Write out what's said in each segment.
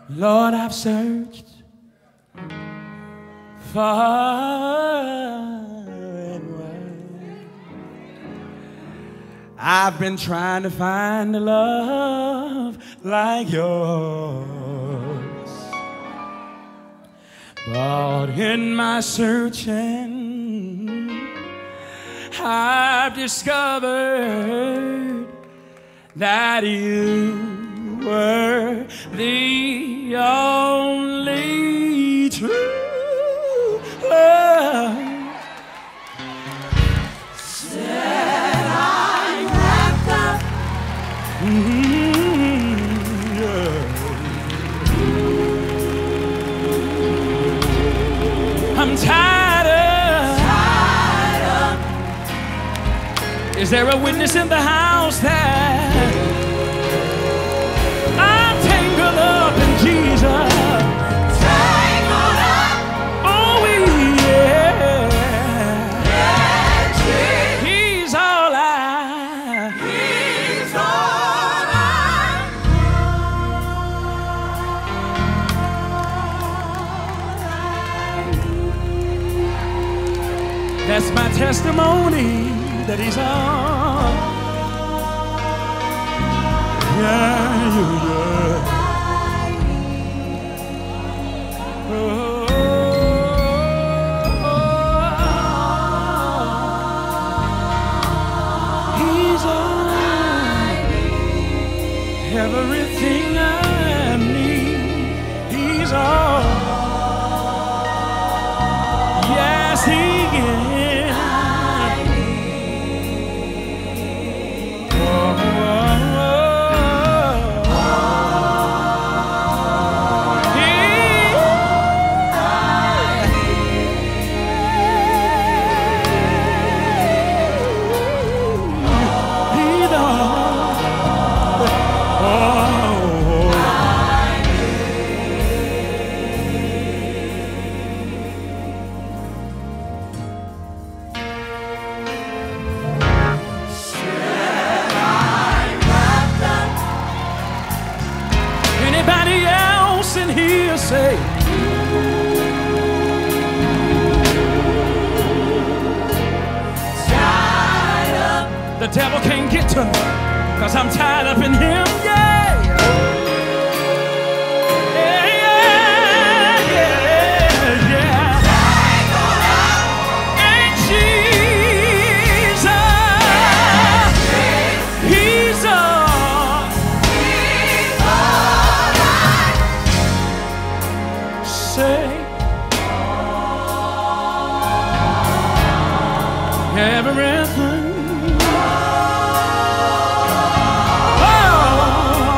Lord, I've searched far and wide. I've been trying to find a love like yours, but in my searching, I've discovered that you were the only true love. Said I'm wrapped up. I'm tired of. Is there a witness in the house that I'm tangled up in Jesus? Tangled up. Oh yeah. Yeah, Jesus. He's all I. He's all I. That's my testimony that he's all. Yeah, yeah. Oh, he's all I need. Everything I need. He's all. Yes, he is. Anybody else in here say, Tied up. the devil can't get to me, 'cause I'm tied up in him, yeah. Yeah, yeah, yeah, yeah. Tangled up. And Jesus, he's all. He's all I. Say everything. Oh,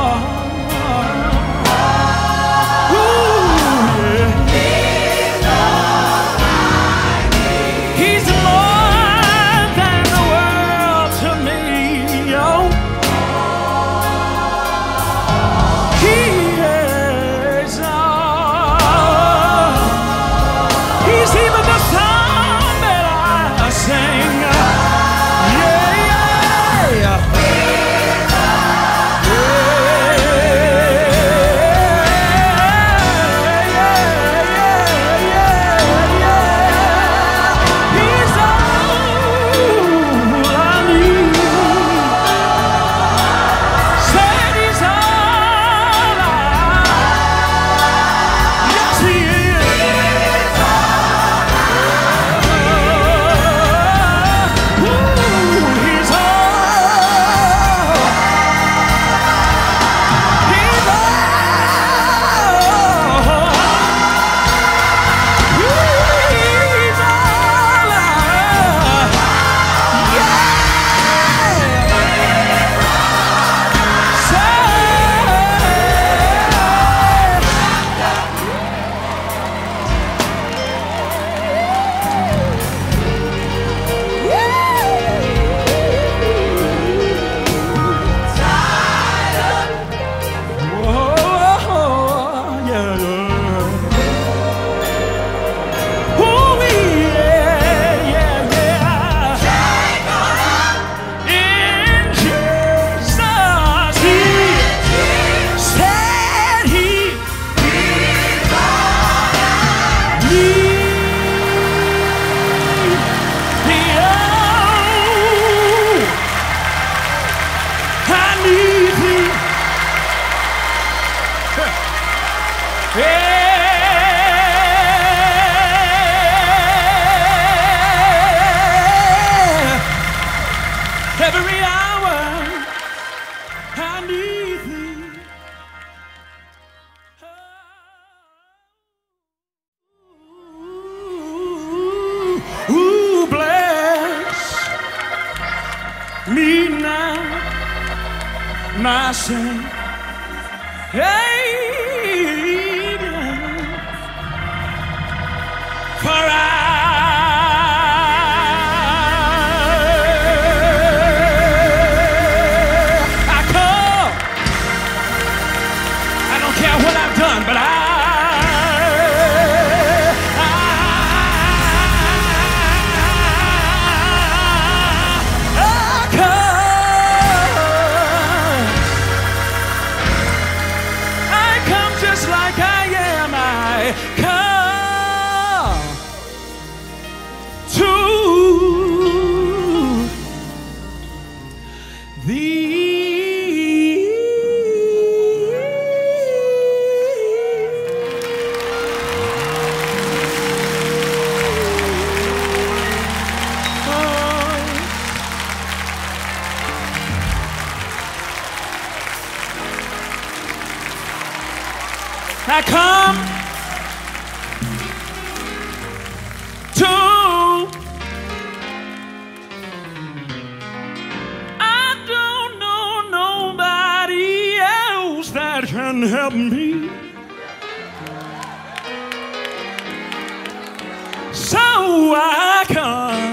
Every hour I need thee. Ooh, bless me now, my Savior. For I come. I don't care what I've done, but I come just like I am. I come to thee. I come to I don't know nobody else that can help me, so I come